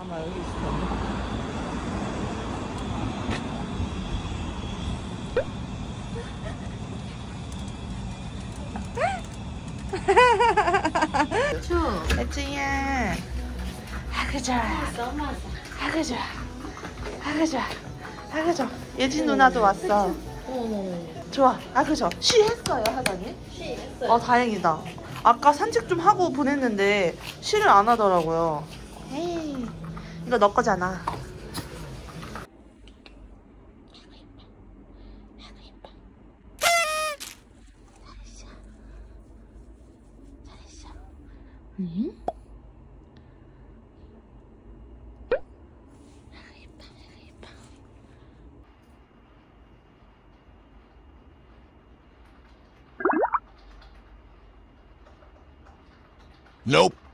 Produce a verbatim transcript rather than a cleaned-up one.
아마 여기 있을 텐데. 혜진이야. 아그 좋아. 아그 좋아. 아그 좋아. 아그 좋아. 예진 누나도 왔어. 좋아. 아그 좋아. 쉬했어요 하다니? 쉬했어요. 어 다행이다. 아까 산책 좀 하고 보냈는데 쉬를 안 하더라고요. 에이, 이거 너 거잖아. 응? Nope.